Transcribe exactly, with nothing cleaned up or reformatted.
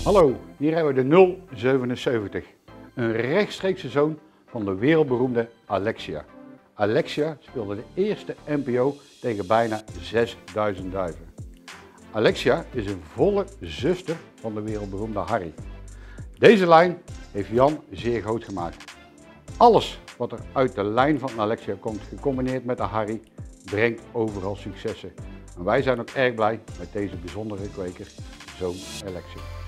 Hallo, hier hebben we de nul zevenenzeventig, een rechtstreekse zoon van de wereldberoemde Alexia. Alexia speelde de eerste N P O tegen bijna zesduizend duiven. Alexia is een volle zuster van de wereldberoemde Harry. Deze lijn heeft Jan zeer groot gemaakt. Alles wat er uit de lijn van Alexia komt, gecombineerd met de Harry, brengt overal successen. En wij zijn ook erg blij met deze bijzondere kweker, zoon Alexia.